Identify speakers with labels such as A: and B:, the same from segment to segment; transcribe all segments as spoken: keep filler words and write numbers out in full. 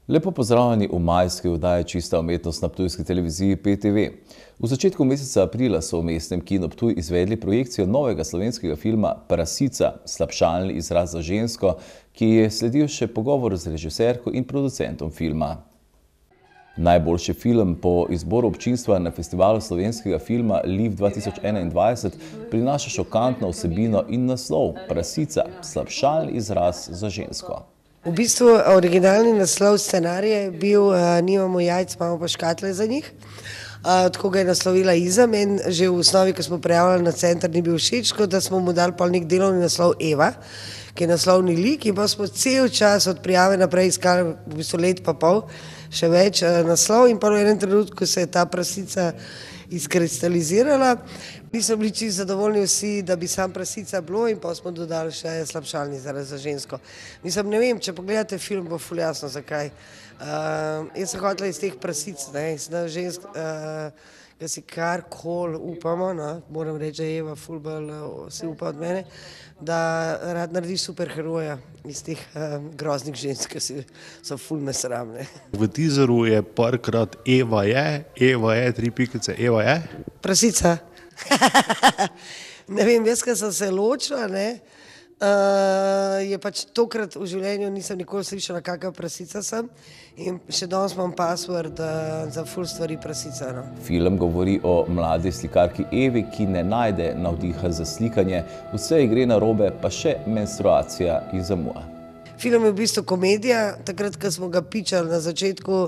A: Lepo pozdravljeni v majski oddaji Čista umetnost na ptujski televiziji P T V. V začetku meseca aprila so v mestnem kinu Ptuj izvedli projekcijo novega slovenskega filma Prasica, slabšalni izraz za žensko, ki je sledil še pogovor z režiserko in producentom filma. Najboljši film po izboru občinstva na festivalu slovenskega filma L I F dva tisoč enaindvajset prinaša šokantno vsebino in naslov Prasica, slabšalni izraz za žensko.
B: V bistvu originalni naslov scenarija je bil uh, Nimamo jajc, imamo pa škatle za njih. Uh, tako ga je naslovila Iza, meni že v osnovi, ko smo prijavljali na center, ni bil všeč, tako da smo mu dali pa nek delovni naslov Eva, ki je naslovni lik, in pa smo cel čas od prijave naprej iskali, v bistvu let pa pol, še več uh, naslov, in pa v enem trenutku se je ta prasica izkristalizirala. Nismo bili čisto zadovoljni vsi, da bi sam Prasica bilo, in pa smo dodali še slabšalni izraz za žensko. Mislim, ne vem, če pogledate film, bo ful jasno zakaj. Uh, jaz sem hotela iz teh prasic, ne, sem žensk, uh, da si karkoli upamo, no, moram reči, da je Eva ful bolj uh, si upa od mene, da rad naredi superheroja iz teh uh, groznih žensk, ki so ful nesramne.
C: V teaseru je parkrat Eva je, Eva je, tri pikice, Eva je.
B: Prasica. Ne vem, jaz, ko sem se ločila, ne, uh, je pač tokrat v življenju nisem nikoli slišala, kakva prasica sem, in še danes imam password uh, za ful stvari prasica. No.
A: Film govori o mladi slikarki Evi, ki ne najde navdiha za slikanje, vse gre narobe, pa še menstruacija ji zamuja.
B: Film je v bistvu komedija, takrat, ko smo ga pičali na začetku,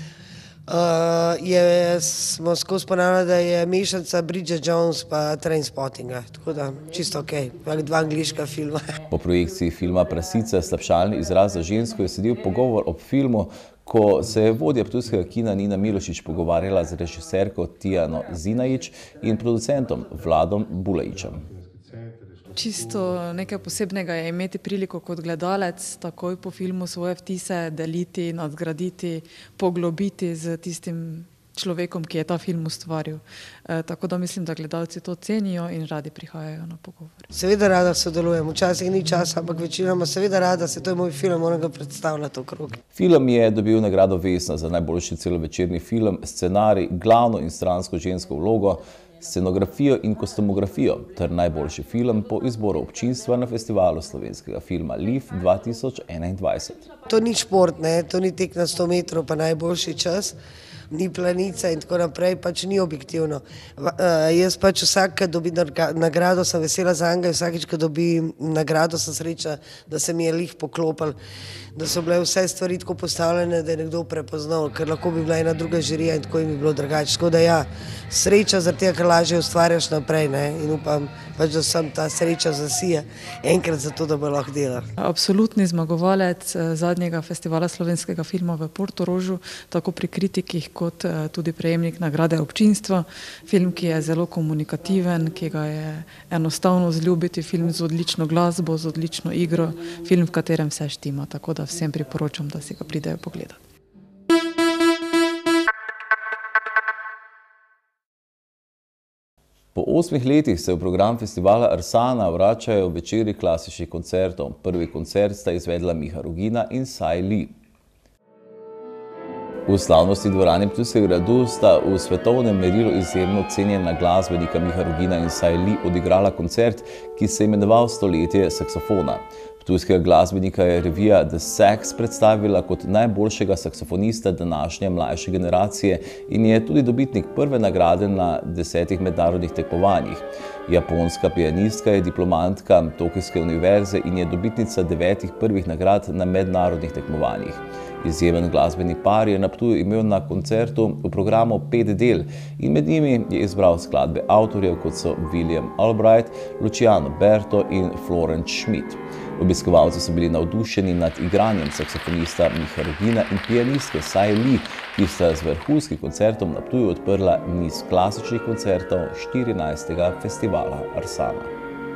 B: Uh, je, smo skozi ponavljali, da je mešanica Bridget Jones pa Trainspottinga, tako da čisto ok, dva angliška filma.
A: Po projekciji filma Prasica, slabšalni izraz za žensko, je sedel pogovor ob filmu, ko se je vodja ptujskega kina Nina Milošič pogovarjala z režiserko Tijano Zinajić in producentom Vladom Bulajičem.
D: Čisto nekaj posebnega je imeti priliko kot gledalec, takoj po filmu svoje vtise deliti, nadgraditi, poglobiti z tistim človekom, ki je ta film ustvaril. E, tako da mislim, da gledalci to cenijo in radi prihajajo na pogovor.
B: Seveda rada sodelujem, včasih ni časa, ampak večinoma seveda rada, se to je moj film, moram ga predstavljati okrog.
A: Film je dobil nagrado Vesna za najboljši celovečerni film, scenarij, glavno in stransko žensko vlogo, scenografijo in kostumografijo ter najboljši film po izboru občinstva na festivalu slovenskega filma L I F dva tisoč enaindvajset.
B: To ni šport, ne? To ni tek na sto metrov, pa najboljši čas, ni planica in tako naprej, pač ni objektivno. Uh, jaz pač vsak, ki dobi nagrado, sem vesela za njega, vsakič, ki dobi nagrado, sem sreča, da se mi je lih poklopil, da so bile vse stvari tako postavljene, da je nekdo prepoznal, ker lahko bi bila ena druga žirija in tako jim bi bilo drugače. Tako da ja, sreča zaradi tega, ker lažje ustvarjaš naprej, ne? In upam, pač, da sem ta sreča zasije enkrat za to, da bo lahko delal.
D: Absolutni zmagovalec zadnjega festivala slovenskega filma v Portorožu, tako pri kritikih kot tudi prejemnik nagrade občinstva. Film, ki je zelo komunikativen, ki ga je enostavno vzljubiti, film z odlično glasbo, z odlično igro, film, v katerem vse štima, tako da vsem priporočam, da si ga pridejo pogledati.
A: Po osmih letih se v program festivala Arsana vračajo večeri klasičnih koncertov. Prvi koncert sta izvedla Miha Rugina in Sai Li. V slavnosti dvorani Ptujskega gradu sta v svetovnem merilu izjemno cenjena glasbenika Miha Rugina in Sai Li odigrala koncert, ki se je imenoval Stoletje saksofona. Ptujskega glasbenika je revija The Sax predstavila kot najboljšega saksofonista današnje mlajše generacije in je tudi dobitnik prve nagrade na desetih mednarodnih tekmovanjih. Japonska pianistka je diplomantka Tokijske univerze in je dobitnica devetih prvih nagrad na mednarodnih tekmovanjih. Izjemen glasbeni par je na Ptuju imel na koncertu v programu pet del in med njimi je izbral skladbe avtorjev, kot so William Albright, Luciano Berto in Florence Schmidt. Obiskovalci so bili navdušeni nad igranjem saksofonista Miha Rugina in pianistke Sai Li, ki sta z vrhunskim koncertom na Ptuju odprla niz klasičnih koncertov štirinajstega festivala Arsana.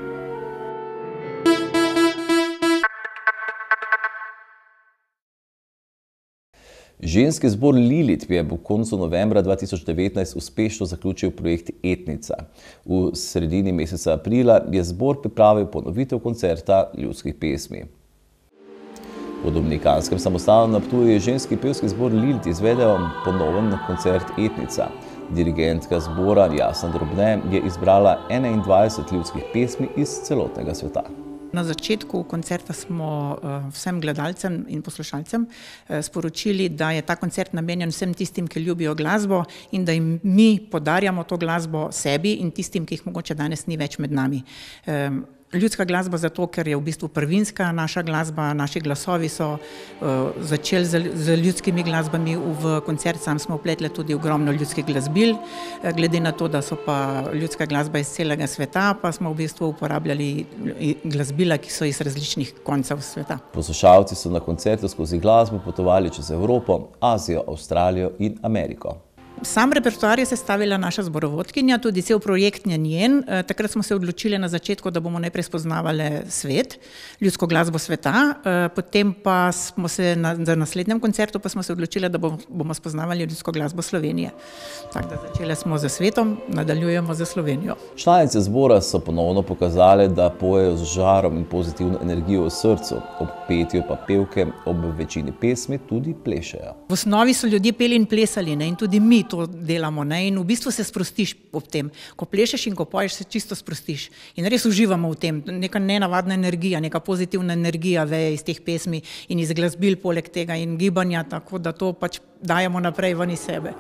A: Ženski zbor Lilit je v koncu novembra dva tisoč devetnajst uspešno zaključil projekt Etnica. V sredini meseca aprila je zbor pripravil ponovitev koncerta ljudskih pesmi. V Dominikanskem samostanu na Ptuju je ženski pevski zbor Lilith izvedel ponoven koncert Etnica. Dirigentka zbora Jasna Drobne je izbrala enaindvajset ljudskih pesmi iz celotnega sveta.
E: Na začetku koncerta smo vsem gledalcem in poslušalcem sporočili, da je ta koncert namenjen vsem tistim, ki ljubijo glasbo in da jim mi podarjamo to glasbo sebi in tistim, ki jih mogoče danes ni več med nami. Ljudska glasba zato, ker je v bistvu prvinska naša glasba, naši glasovi so uh, začeli z, z ljudskimi glasbami, v koncert sam smo vpletli tudi ogromno ljudskih glasbil, glede na to, da so pa ljudska glasba iz celega sveta, pa smo v bistvu uporabljali glasbila, ki so iz različnih koncev sveta.
A: Poslušalci so na koncertu skozi glasbo potovali čez Evropo, Azijo, Avstralijo in Ameriko.
E: Sam repertoar je sestavila naša zborovodkinja, tudi cel projekt je njen. Takrat smo se odločili na začetku, da bomo najprej spoznavali svet, ljudsko glasbo sveta, potem pa smo se na, na naslednjem koncertu pa smo se odločili, da bomo, bomo spoznavali ljudsko glasbo Slovenije. Tako da začeli smo z svetom, nadaljujemo z Slovenijo.
A: Članice zbora so ponovno pokazali, da pojejo z žarom in pozitivno energijo v srcu. Ob petju pa pevke ob večini pesmi tudi plešejo.
E: V osnovi so ljudje peli in plesali, ne? In tudi mi to delamo, ne? In v bistvu se sprostiš ob tem. Ko plešeš in ko poješ, se čisto sprostiš. In res uživamo v tem. Neka nenavadna energija, neka pozitivna energija veje iz teh pesmi in iz glasbil poleg tega in gibanja, tako da to pač dajemo naprej ven iz sebe.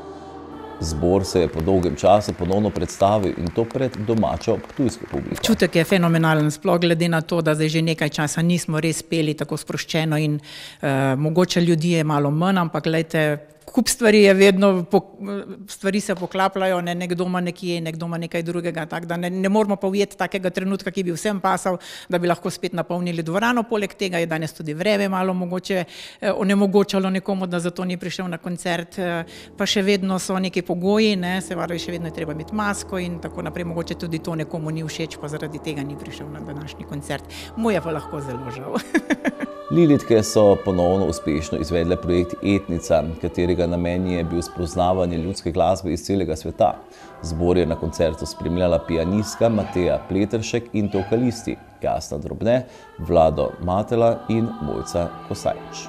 A: Zbor se je po dolgem času ponovno predstavil in to pred domačo ptujsko publiko.
E: Čutek je fenomenalen, sploh glede na to, da zdaj že nekaj časa nismo res peli tako sproščeno in uh, mogoče ljudi je malo manj, ampak glejte, kup stvari je vedno, stvari se poklapljajo, ne, nekdo ima nekje, nekdo ima nekaj drugega, tako da ne, ne moramo pa ujeti takega trenutka, ki bi vsem pasal, da bi lahko spet napolnili dvorano. Poleg tega je danes tudi vreme malo mogoče eh, onemogočalo nekomu, da zato ni prišel na koncert, eh, pa še vedno so neki pogoji, ne, se varuje, še vedno je treba imeti masko in tako naprej, mogoče tudi to nekomu ni všeč, pa zaradi tega ni prišel na današnji koncert. Mu je pa lahko zelo žal.
A: Lilithke so ponovno uspešno izvedle projekt Etnica, katerega namen je bil spoznavanje ljudske glasbe iz celega sveta. Zbor je na koncertu spremljala pianistka Mateja Pleteršek in vokalisti Jasna Drobne, Vlado Matela in Mojca Kosajč.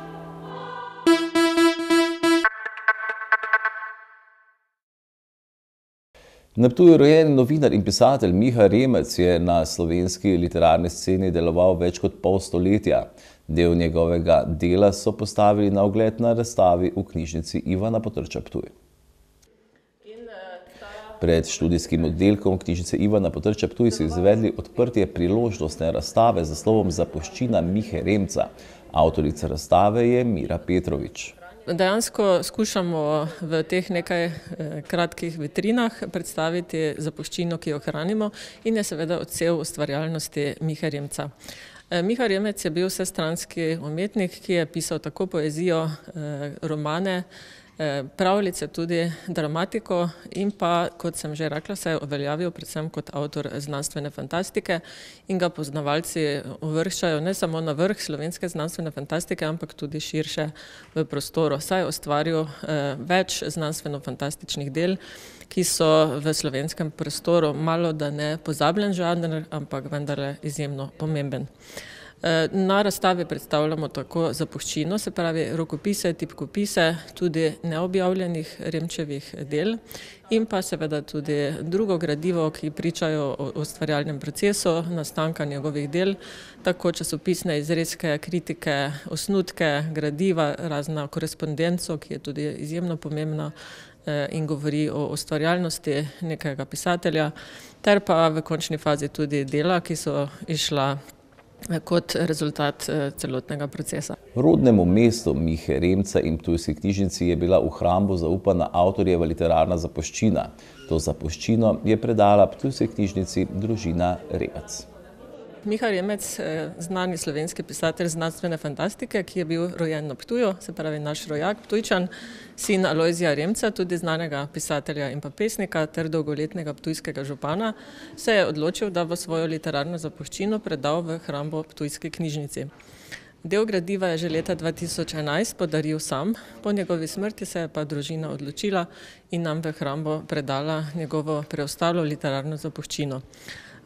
A: Na Ptuju rojeni novinar in pisatelj Miha Remec je na slovenski literarni sceni deloval več kot pol stoletja. Del njegovega dela so postavili na ogled na razstavi v knjižnici Ivana Potrča Ptuj. Pred študijskim oddelkom knjižnice Ivana Potrča Ptuj so izvedli odprtje priložnostne razstave z naslovom Zapuščina Mihe Remca. Avtorica razstave je Mira Petrovič.
F: Dejansko skušamo v teh nekaj kratkih vitrinah predstaviti zapuščino, ki jo hranimo, in je seveda odsev ustvarjalnosti Mihe Remca. Miha Remec je bil vsestranski umetnik, ki je pisal tako poezijo, romane, pravljice, tudi dramatiko in pa, kot sem že rekla, se je uveljavil predvsem kot avtor znanstvene fantastike in ga poznavalci uvrščajo ne samo na vrh slovenske znanstvene fantastike, ampak tudi širše v prostoru. Saj je ustvaril več znanstveno-fantastičnih del, ki so v slovenskem prostoru malo da ne pozabljen žanr, ampak vendarle izjemno pomemben. Na razstavi predstavljamo tako zapuščino, se pravi rokopise, tipkopise, tudi neobjavljenih Remčevih del in pa seveda tudi drugo gradivo, ki pričajo o ustvarjalnem procesu nastanka njegovih del, tako časopisne izrezke, kritike, osnutke, gradiva, razna korespondenco, ki je tudi izjemno pomembna in govori o ustvarjalnosti nekega pisatelja, ter pa v končni fazi tudi dela, ki so išla kot rezultat celotnega procesa.
A: Rodnemu mestu Mihe Remca in Ptujski knjižnici je bila v hrambo zaupana avtorjeva literarna zapuščina. To zapuščino je predala Ptujski knjižnici družina Remec.
F: Miha Remec, znani slovenski pisatelj znanstvene fantastike, ki je bil rojen na Ptuju, se pravi naš rojak, Ptujčan, sin Alojzija Remca, tudi znanega pisatelja in pa pesnika ter dolgoletnega ptujskega župana, se je odločil, da bo svojo literarno zapuščino predal v hrambo Ptujski knjižnici. Del gradiva je že leta dva tisoč enajst podaril sam, po njegovi smrti se je pa družina odločila in nam v hrambo predala njegovo preostalo literarno zapuščino.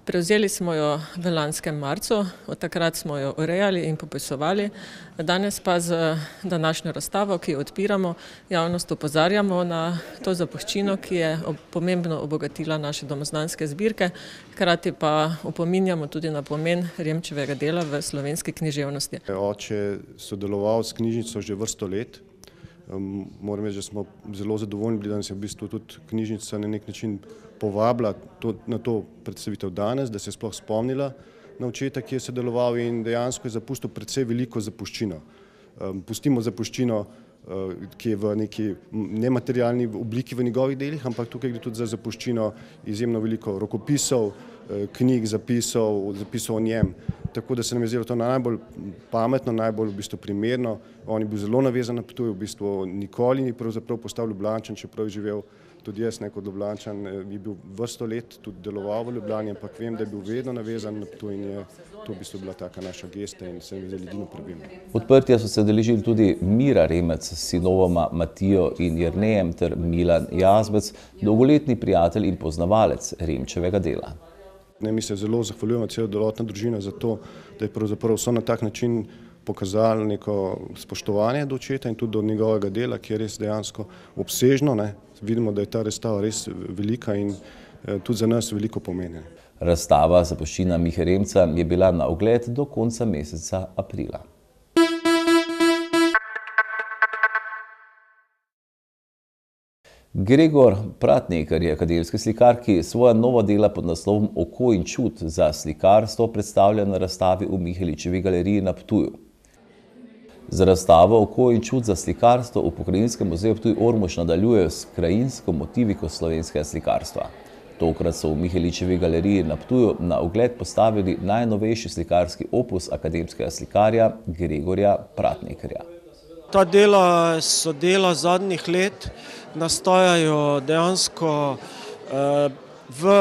F: Prevzeli smo jo v lanskem marcu, od takrat smo jo urejali in popisovali. Danes pa z današnjo razstavo, ki jo odpiramo, javnost opozarjamo na to zapuščino, ki je pomembno obogatila naše domoznanske zbirke, hkrati pa opominjamo tudi na pomen Remčevega dela v slovenski književnosti.
C: Oče je sodeloval s knjižnico že vrsto let. Moram reči, da smo zelo zadovoljni bili, da nas je v bistvu tudi knjižnica na nek način povabila to, na to predstavitev danes, da se je sploh spomnila na očeta, ki je sodeloval in dejansko je zapustil precej veliko zapuščino. Pustimo zapuščino, ki je v neki nematerialni obliki v njegovih delih, ampak tukaj gre tudi za zapuščino izjemno veliko rokopisov, knjig, zapisov, zapisov o njem. Tako da se nam je zdelo to najbolj pametno, najbolj v bistvu primerno. On je bil zelo navezan na Ptuj, v bistvu nikoli ni pravzaprav postal Ljubljančan, čeprav je živel tudi jaz, ne kot Ljubljančan, je bil vrsto let tudi deloval v Ljubljani, ampak vem, da je bil vedno navezan na Ptuj in je to v bistvu bila taka naša gesta in se mi zdelo edino pravilno.
A: Odprtja so se udeležili tudi Mira Remec s sinovoma Matijo in Jernejem ter Milan Jazbec, dolgoletni prijatelj in poznavalec Remčevega dela.
C: Ne, mi se zelo zahvaljujemo celo celotna družina za to, da je pravzaprav so na tak način pokazali neko spoštovanje do očeta in tudi do njegovega dela, ki je res dejansko obsežno. Ne. Vidimo, da je ta razstava res velika in tudi za nas veliko pomeni.
A: Razstava Zapuščina Mihe Remca je bila na ogled do konca meseca aprila. Gregor Pratnekar je akademski slikar, ki svoja nova dela pod naslovom Oko in čut za slikarstvo predstavlja na razstavi v Miheličevi galeriji na Ptuju. Z razstavo Oko in čut za slikarstvo v Pokrajinskem muzeju Ptuj Ormož nadaljujejo s krajinsko motiviko slovenskega slikarstva. Tokrat so v Miheličevi galeriji na Ptuju na ogled postavili najnovejši slikarski opus akademskega slikarja Gregorja Pratnekarja.
G: Ta dela so dela zadnjih let, nastajajo dejansko eh, v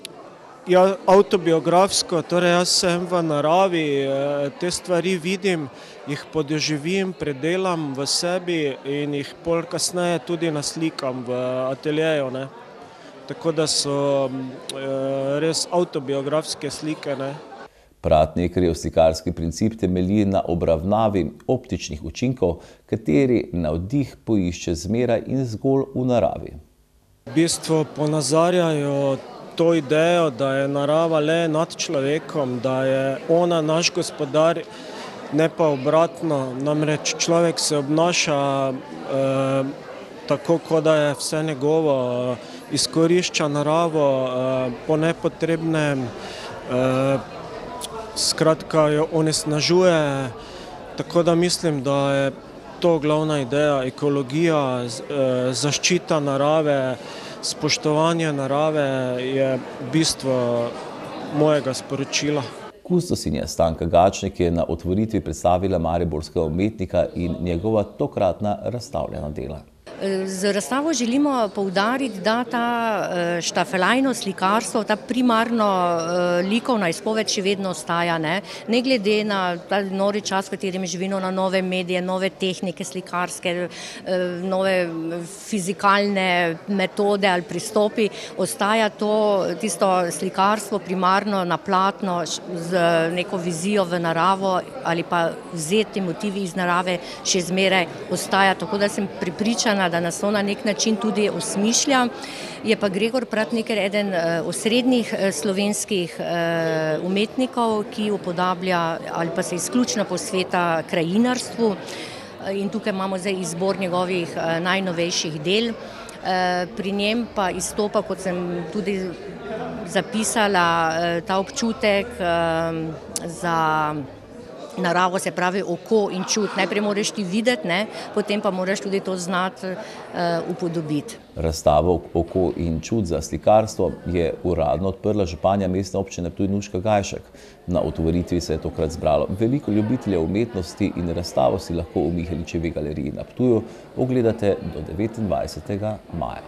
G: ja, avtobiografsko, torej jaz sem v naravi, eh, te stvari vidim, jih podoživim, predelam v sebi in jih pol kasneje tudi naslikam v ateljeju, ne. Tako da so eh, res avtobiografske slike, ne.
A: Pratnekarjev slikarski princip temelji na obravnavi optičnih učinkov, kateri navdih poišče zmeraj in zgolj v naravi.
G: V bistvu ponazarjajo to idejo, da je narava le nad človekom, da je ona naš gospodar, ne pa obratno. Namreč človek se obnaša eh, tako, kot da je vse njegovo, izkorišča naravo eh, po nepotrebnem, eh, skratka jo onesnažuje, tako da mislim, da je to glavna ideja, ekologija, zaščita narave, spoštovanje narave je bistvo mojega sporočila.
A: Kustosinja Stanka Gačnik je na otvoritvi predstavila mariborskega umetnika in njegova tokratna razstavljena dela.
H: Z razstavo želimo poudariti, da ta štafeljno slikarstvo, ta primarno likovna izpoved še vedno ostaja, ne, ne glede na ta nori čas, v katerem živimo, na nove medije, nove tehnike slikarske, nove fizikalne metode ali pristopi, ostaja to tisto slikarstvo primarno na platno z neko vizijo v naravo ali pa vzeti motivi iz narave še zmeraj ostaja, tako da sem prepričana, da nas to na nek način tudi osmišlja. Je pa Gregor Pratnekar eden osrednjih slovenskih umetnikov, ki upodablja ali pa se izključno posveta krajinarstvu in tukaj imamo zdaj izbor njegovih najnovejših del. Pri njem pa izstopa, kot sem tudi zapisala, ta občutek za naravo, se pravi oko in čut. Najprej moraš ti videti, ne, potem pa moraš tudi to znati uh, upodobiti.
A: Razstavo Oko in čut za slikarstvo je uradno odprla županja mestne občine Ptuj Nuška Gajšek. Na otvoritvi se je tokrat zbralo veliko ljubiteljev umetnosti in razstavo si lahko v Miheličevi galeriji na Ptuju ogledate do devetindvajsetega maja.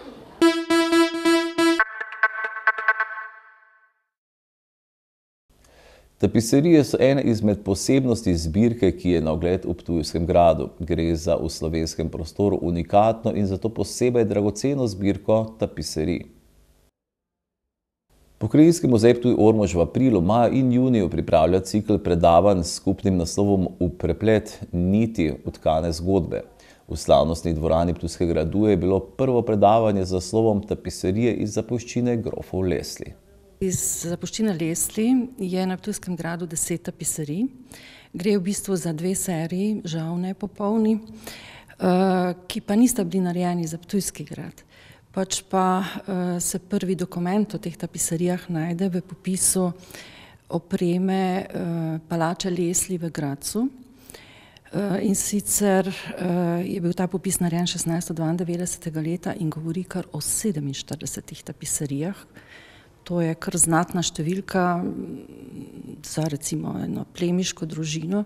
A: Tapiserije so ena izmed posebnosti zbirke, ki je na ogled v Ptujskem gradu. Gre za v slovenskem prostoru unikatno in zato posebej dragoceno zbirko tapiserij. Pokrajinski muzej Ptuj-Ormož v aprilu, maju in juniju pripravlja cikl predavanj s skupnim naslovom V preplet niti utkane zgodbe. V slavnostni dvorani Ptujskega gradu je bilo prvo predavanje z naslovom Tapiserije iz zapuščine grofov Lesli.
I: Iz zapuščine Lesli je na Ptujskem gradu deset tapiserij. Gre v bistvu za dve seriji, žal ne popolni, ki pa nista bili narejeni za Ptujski grad. Pač pa se prvi dokument o teh tapiserijah najde v popisu opreme palače Lesli v Gradcu. In sicer je bil ta popis narejen šestnajststo dvaindevetdesetega leta in govori kar o sedeminštiridesetih tapiserijah. To je kar znatna številka za recimo eno plemiško družino.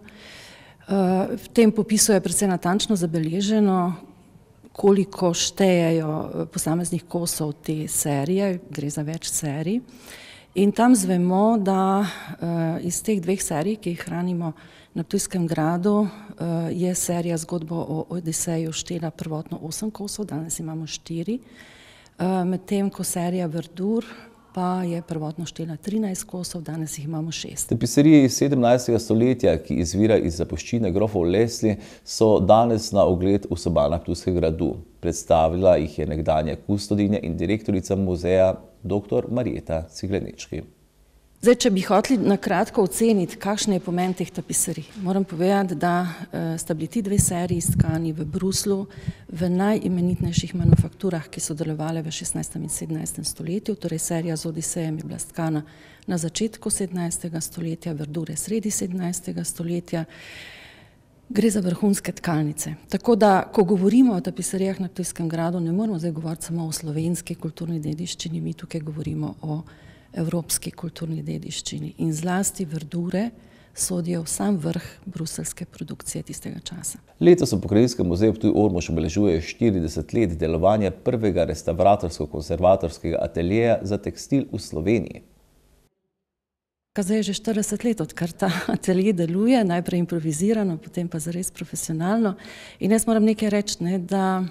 I: V tem popisu je precej natančno zabeleženo, koliko štejejo posameznih kosov te serije, gre za več serij. In tam zvemo, da iz teh dveh serij, ki jih hranimo na Ptujskem gradu, je serija Zgodbo o Odiseju štela prvotno osem kosov, danes imamo štiri, medtem ko serija Verdur pa je prvotno štela trinajst kosov, danes jih imamo šest.
A: Tapiserije iz sedemnajstega stoletja, ki izvira iz zapuščine grofov Lesli, so danes na ogled v sobanah Ptujskega gradu. Predstavila jih je nekdanja kustodinja in direktorica muzeja doktor Marjeta Ciglenečki.
I: Zdaj, če bi hoteli na kratko oceniti, kakšen je pomen teh tapiserij, moram povedati, da sta bili ti dve seriji stkani v Bruslu, v najimenitnejših manufakturah, ki so delovale v šestnajstem in sedemnajstem stoletju, torej serija z Odisejem je bila stkana na začetku sedemnajstega stoletja, Verdure sredi sedemnajstega stoletja. Gre za vrhunske tkalnice. Tako da, ko govorimo o tapiserijah na Ptujskem gradu, ne moramo zdaj govoriti samo o slovenski kulturni dediščini, mi tukaj govorimo o evropski kulturni dediščini in zlasti Verdure sodijo v sam vrh bruseljske produkcije tistega časa.
A: Letos v Pokrajinskem muzeju Ptuj-Ormož obeležuje štirideset let delovanja prvega restavratorsko-konservatorskega ateljeja za tekstil v Sloveniji.
I: Zdaj je že štirideset let, odkar ta atelje deluje, najprej improvizirano, potem pa zares profesionalno. In jaz moram nekaj reči, ne, da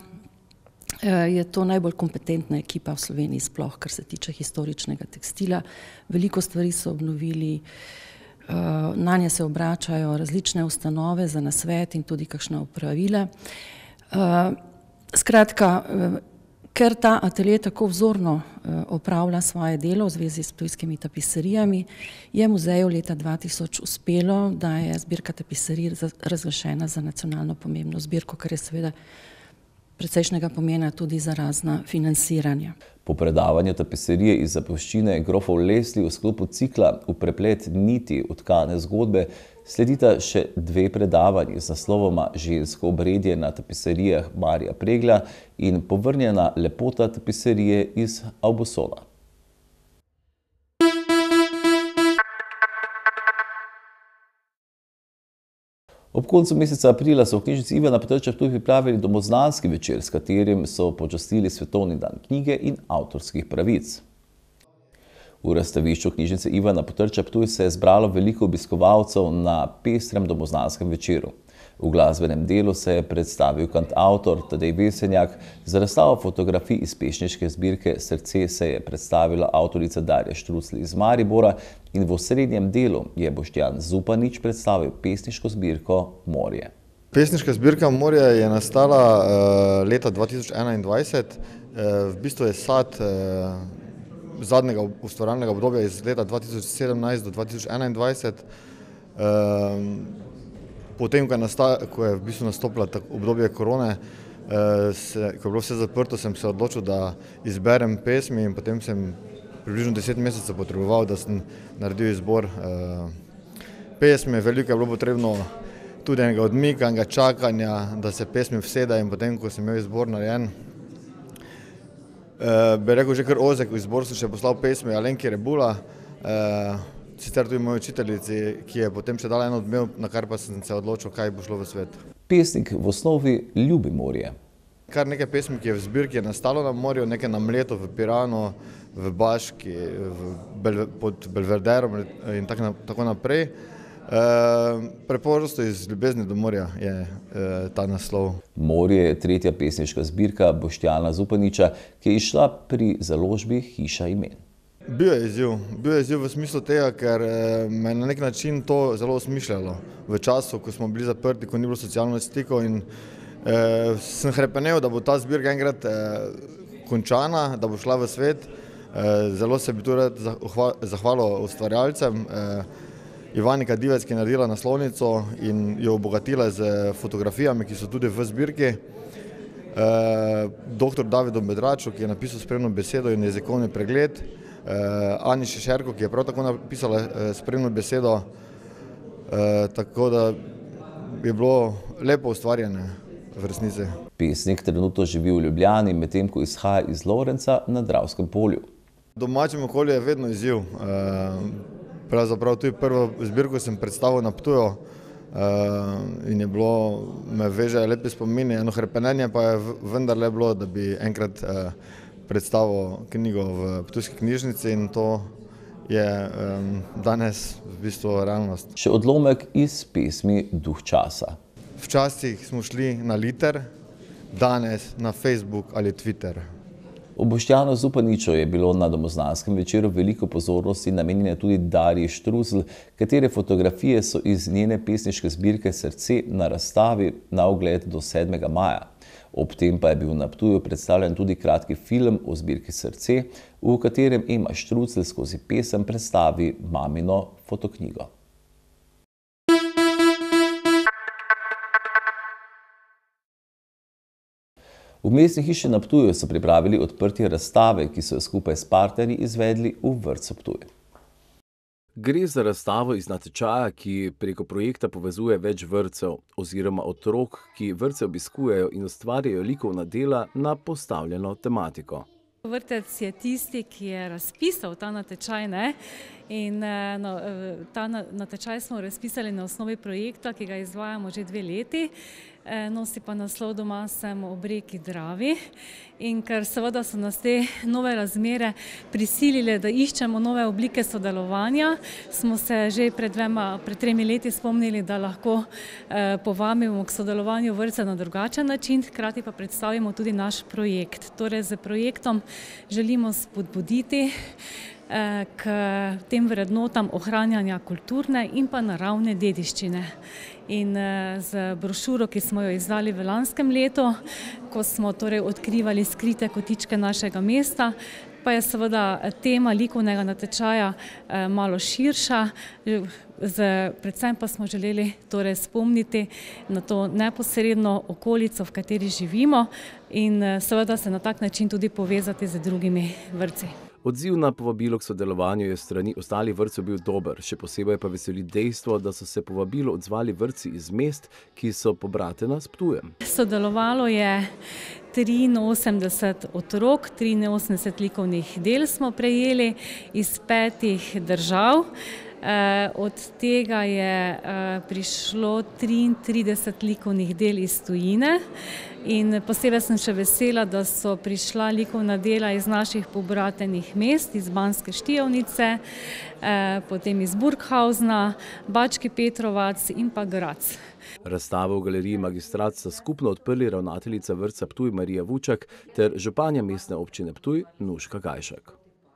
I: je to najbolj kompetentna ekipa v Sloveniji sploh, kar se tiče historičnega tekstila. Veliko stvari so obnovili, nanje se obračajo različne ustanove za nasvet in tudi kakšna opravila. Skratka, ker ta atelje tako vzorno opravlja svoje delo v zvezi s ptujskimi tapiserijami, je muzeju leta dva tisoč uspelo, da je zbirka tapiserij razglašena za nacionalno pomembno zbirko, kar je seveda precejšnjega pomena tudi za razna financiranja.
A: Po predavanju tapiserije iz zapuščine grofov Lesli v sklopu cikla V preplet niti utkane zgodbe sledita še dve predavanji z naslovoma Žensko obredje na tapiserijah Marija Preglja in Povrnjena lepota tapiserije iz Aubusona. Ob koncu meseca aprila so v knjižnici Ivana Potrča Ptuj pripravili domoznanski večer, s katerim so počastili Svetovni dan knjige in avtorskih pravic. V razstavišču knjižnice Ivana Potrča Ptuj se je zbralo veliko obiskovalcev na pestrem domoznanskem večeru. V glasbenem delu se je predstavil kantavtor Tadej Vesenjak, za razstavo fotografij iz pesniške zbirke Srce se je predstavila avtorica Darja Štrucl iz Maribora in v osrednjem delu je Boštjan Zupanič predstavil pesniško zbirko Morje.
J: Pesniška zbirka Morje je nastala leta dva tisoč enaindvajset, v bistvu je sad zadnjega ustvarjalnega obdobja iz leta dva tisoč sedemnajst do dva tisoč enaindvajset. Potem, ko je, ko je v bistvu nastopila obdobje korone, se, ko je bilo vse zaprto, sem se odločil, da izberem pesmi in potem sem približno deset mesecev potreboval, da sem naredil izbor pesmi. Veliko je bilo potrebno tudi enega odmika, enega čakanja, da se pesmi vseda in potem, ko sem imel izbor narejen, bi rekel že kar ozek izbor, sem še poslal pesmi Alenki Rebula, sicer tudi moji učiteljici, ki je potem še dala en odmev, na kar pa sem se odločil, kaj bo šlo v svet.
A: Pesnik v osnovi ljubi morje.
J: Kar nekaj pesmi, ki je v zbirki, je nastalo na morju, nekaj na Mletu, v Piranu, v Baški, v Bel, pod Belverderom in tak na, tako naprej. E, preprosto iz ljubezni do morja je e, ta naslov.
A: Morje je tretja pesniška zbirka Boštjana Zupaniča, ki je izšla pri založbi Hiša imen.
J: Bil je izziv. Bil je izziv v smislu tega, ker me je na nek način to zelo osmišljalo. V času, ko smo bili zaprti, ko ni bilo socialnih stikov in eh, sem hrepenel, da bo ta zbirka enkrat eh, končana, da bo šla v svet. Eh, zelo se bi tu rad zahvalil ustvarjalcem. Eh, Ivani Kadivec, ki je naredila naslovnico in jo obogatila z fotografijami, ki so tudi v zbirki. Eh, doktor Davidu Bedraču, ki je napisal spremno besedo in jezikovni pregled. Eh, Ani Šešerko, ki je prav tako napisala eh, spremno besedo. Eh, tako da je bilo lepo ustvarjene v resnici.
A: Pesnik trenutno živi v Ljubljani, medtem ko izhaja iz Lovrenca na Dravskem polju.
J: Domačem okolju je vedno izziv. Eh, Pravzaprav tudi prvo zbirko sem predstavil na Ptuju in je bilo, me veže lepe spomine, eno hrepenenje pa je vendarle bilo, da bi enkrat predstavil knjigo v ptujski knjižnici in to je danes v bistvu realnost.
A: Še odlomek iz pesmi Duh časa.
J: Včasih smo šli na liter, danes na Facebook ali Twitter.
A: V Boštjanu Zupaniču je bilo na domoznanskem večeru veliko pozornosti namenjene tudi Darji Štruzl, katere fotografije so iz njene pesniške zbirke Srce na razstavi na ogled do sedmega maja. Ob tem pa je bil na Ptuju predstavljen tudi kratki film o zbirki Srce, v katerem Ema Štruzl skozi pesem predstavi mamino fotoknjigo. V Mestni hiši na Ptuju so pripravili odprtje razstave, ki so jo skupaj s partnerji izvedli v vrtcu Ptuj. Gre za razstavo iz natečaja, ki preko projekta povezuje več vrtcev oziroma otrok, ki vrtce obiskujejo in ustvarjajo likovna dela na postavljeno tematiko.
K: Vrtec je tisti, ki je razpisal ta natečaj, ne? In no, ta natečaj smo razpisali na osnovi projekta, ki ga izvajamo že dve leti. Nosi pa naslov Doma sem ob reki Dravi. In ker seveda so nas te nove razmere prisilile, da iščemo nove oblike sodelovanja, smo se že pred dvema, pred tremi leti spomnili, da lahko eh, povabimo k sodelovanju vrtca na drugačen način, hkrati pa predstavimo tudi naš projekt. Torej, z projektom želimo spodbuditi k tem vrednotam ohranjanja kulturne in pa naravne dediščine. In z brošuro, ki smo jo izdali v lanskem letu, ko smo torej odkrivali skrite kotičke našega mesta, pa je seveda tema likovnega natečaja malo širša, predvsem pa smo želeli torej spomniti na to neposredno okolico, v kateri živimo in seveda se na tak način tudi povezati z drugimi vrtci.
A: Odziv na povabilo k sodelovanju je strani ostalih vrtcev bil dober, še posebej pa veseli dejstvo, da so se povabilo odzvali vrtci iz mest, ki so pobratena s Ptujem.
K: Sodelovalo je triinosemdeset otrok, triinosemdeset likovnih del smo prejeli iz petih držav. Od tega je prišlo triintrideset likovnih del iz tujine in posebej sem še vesela, da so prišla likovna dela iz naših pobratenih mest, iz Banske Štiavnice, potem iz Burghausna, Bački Petrovac in pa Graz.
A: Razstavo v galeriji Magistrat sta skupno odprli ravnateljica vrtca Ptuj Marija Vučak ter županja mestne občine Ptuj Nuška Gajšek.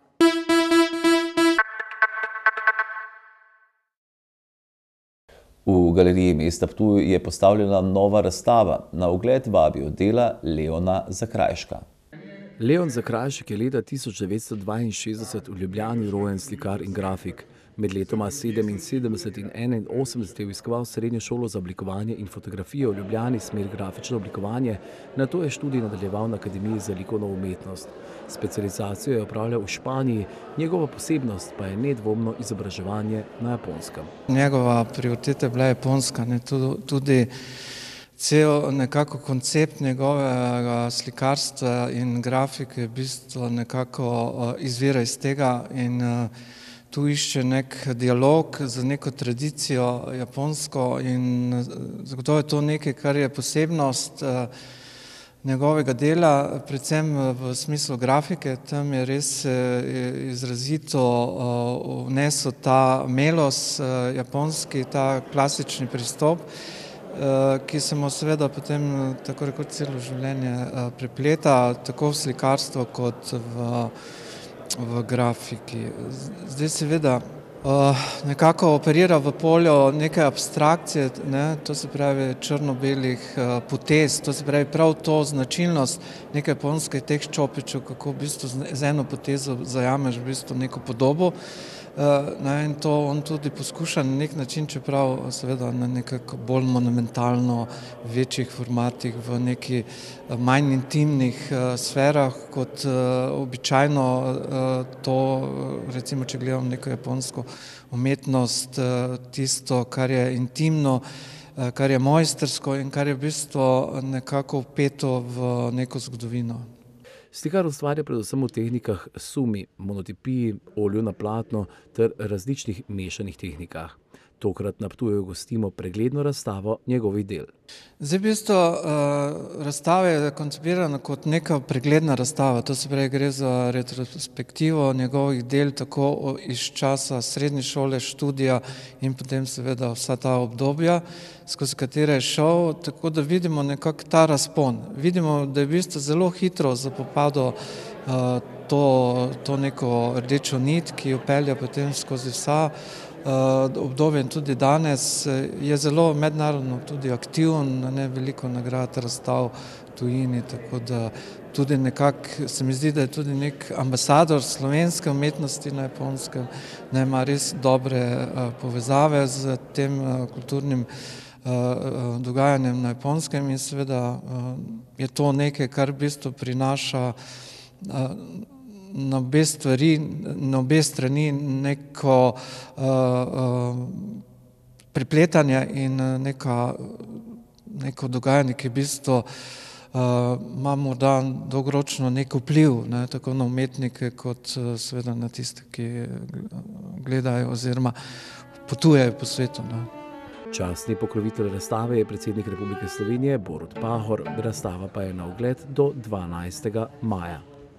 A: V galeriji mesta Ptuj je postavljena nova razstava. Na ogled vabijo dela Leona Zakrajška. Leon Zakrajšek je leta tisoč devetsto dvainšestdeset v Ljubljani rojen slikar in grafik. Med letoma sedeminsedemdeset in enainosemdeset je obiskoval srednjo šolo za oblikovanje in fotografijo v Ljubljani, smer grafično oblikovanje, nato je študij nadaljeval na Akademiji za likovno umetnost. Specializacijo je opravljal v Španiji, njegova posebnost pa je nedvomno izobraževanje na Japonskem.
L: Njegova prioriteta je bila Japonska, ne, tudi cel nekako koncept njegovega slikarstva in grafike v bistvu nekako izvira iz tega in tu išče nek dialog z neko tradicijo japonsko in zagotovo je to nekaj, kar je posebnost njegovega dela, predvsem v smislu grafike. Tam je res izrazito vnesel ta melos japonski, ta klasični pristop, ki se mu seveda potem tako rekoč celo življenje prepleta, tako v slikarstvo kot v v grafiki. Zdaj seveda uh, nekako operira v polju neke abstrakcije, ne? To se pravi črno-belih uh, potez, to se pravi prav to značilnost neke japonske teh čopičev, kako v bistvu z eno potezo zajameš v bistvu neko podobo. Uh, ne, in to on tudi poskuša na nek način, čeprav seveda na nekako bolj monumentalno, večjih formatih, v neki uh, manj intimnih uh, sferah, kot uh, običajno uh, to, recimo, če gledam neko japonsko umetnost, uh, tisto, kar je intimno, uh, kar je mojstersko in kar je v bistvu nekako vpeto v neko zgodovino.
A: Slikar ustvarja predvsem v tehnikah sumi, monotipiji, olju na platno ter različnih mešanih tehnikah. Tokrat na Ptuju gostimo pregledno razstavo njegovih del.
L: Zdaj, v bistvu, uh, razstava je koncipirana kot neka pregledna razstava, to se pravi, gre za retrospektivo njegovih del, tako iz časa srednje šole, študija in potem seveda vsa ta obdobja, skozi katere je šel, tako da vidimo nekako ta razpon. Vidimo, da je v bistvu zelo hitro zapopadlo uh, to, to neko rdečo nit, ki jo pelje potem skozi vsa Uh, obdobje in tudi danes je zelo mednarodno tudi aktiven, ne, veliko nagrad, razstav v tujini, tako da tudi nekako se mi zdi, da je tudi nek ambasador slovenske umetnosti na Japonskem, ne, ima res dobre uh, povezave z tem uh, kulturnim uh, dogajanjem na Japonskem in seveda uh, je to nekaj, kar v bistvu prinaša uh, na obe stvari, na obe strani neko uh, uh, prepletanje in neka, neko dogajanje, ki v bistvu uh, ima morda dolgoročno nek vpliv, ne, tako na umetnike kot uh, seveda na tiste, ki gledajo oziroma potujejo po svetu. Ne.
A: Častni pokrovitelj razstave je predsednik Republike Slovenije Borut Pahor, razstava pa je na ogled do dvanajstega maja.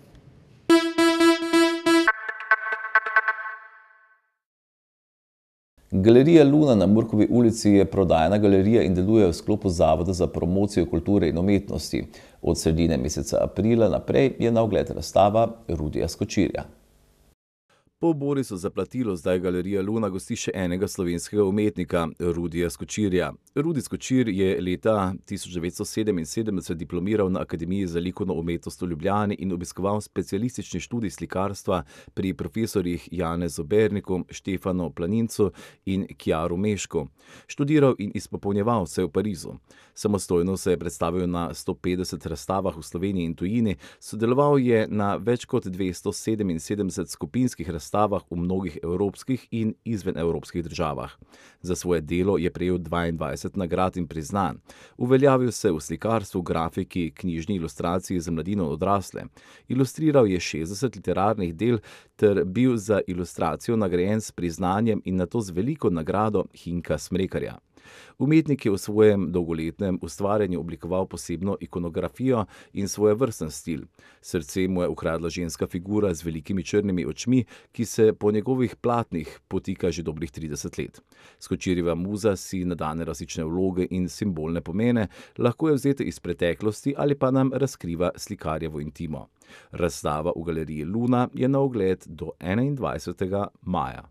A: Galerija Luna na Murkovi ulici je prodajna galerija in deluje v sklopu Zavoda za promocijo kulture in umetnosti. Od sredine meseca aprila naprej je na ogled razstava Rudija Skočirja. Po Borisu Zaplatilo zdaj Galerija Luna gosti še enega slovenskega umetnika, Rudija Skočirja. Rudi Skočir je leta tisoč devetsto sedeminsedemdeset diplomiral na Akademiji za likovno umetnost v Ljubljani in obiskoval specialistični študij slikarstva pri profesorjih Janezu Berniku, Štefanu Planincu in Kjaru Mešku. Študiral in izpopolnjeval se v Parizu. Samostojno se je predstavil na sto petdeset razstavah v Sloveniji in tujini, sodeloval je na več kot dvesto sedeminsedemdeset skupinskih razstavah v mnogih evropskih in izvenevropskih državah. Za svoje delo je prejel dvaindvajset nagrad in priznanj. Uveljavil se v slikarstvu, grafiki, knjižni ilustraciji za mladino in odrasle. Ilustriral je šestdeset literarnih del ter bil za ilustracijo nagrajen s priznanjem in nato z veliko nagrado Hinka Smrekarja. Umetnik je v svojem dolgoletnem ustvarjanju oblikoval posebno ikonografijo in svojevrsten stil. Srce mu je ukradla ženska figura z velikimi črnimi očmi, ki se po njegovih platnih potika že dobrih trideset let. Skočirjeva muza si nadane različne vloge in simbolne pomene, lahko je vzeta iz preteklosti ali pa nam razkriva slikarjevo intimo. Razstava v Galeriji Luna je na ogled do enaindvajsetega maja.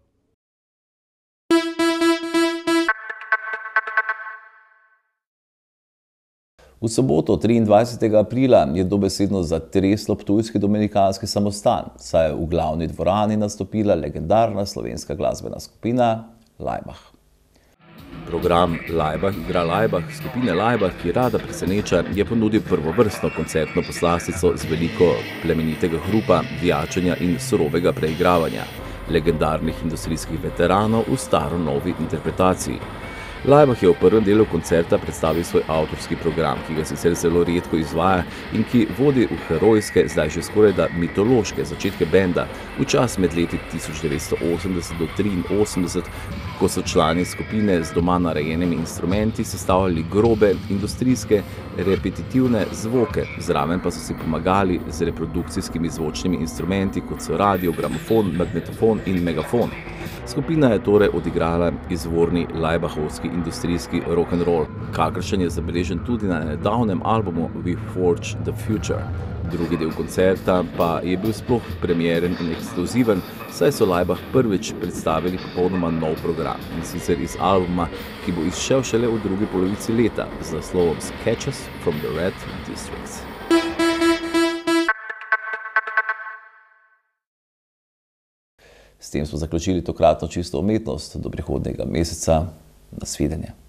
A: V soboto, triindvajsetega aprila, je dobesedno zatreslo ptujski dominikanski samostan, saj je v glavni dvorani nastopila legendarna slovenska glasbena skupina Laibach. Program Laibach igra Laibach skupine Laibach, ki rada preseneča, je ponudil prvovrstno koncertno poslastico z veliko plemenitega hrupa, vijačenja in surovega preigravanja legendarnih industrijskih veteranov v staro-novi interpretaciji. Laibach je v prvem delu koncerta predstavil svoj avtorski program, ki ga sicer zelo redko izvaja in ki vodi v herojske, zdaj že skorajda mitološke začetke benda v čas med leti tisoč devetsto osemdeset do triinosemdeset, ko so člani skupine z doma narejenimi instrumenti sestavljali grobe, industrijske, repetitivne zvoke, zraven pa so si pomagali z reprodukcijskimi zvočnimi instrumenti, kot so radio, gramofon, magnetofon in megafon. Skupina je torej odigrala izvorni laibachovski industrijski rock'n'roll, kakršen je zabeležen tudi na nedavnem albumu We Forge the Future. Drugi del koncerta pa je bil sploh premieren in ekskluziven, saj so Laibach prvič predstavili popolnoma nov program, in sicer iz albuma, ki bo izšel šele v drugi polovici leta z naslovom Sketches from the Red Districts. S tem smo zaključili tokratno čisto umetnost. Do prihodnjega meseca. Nasvidenje.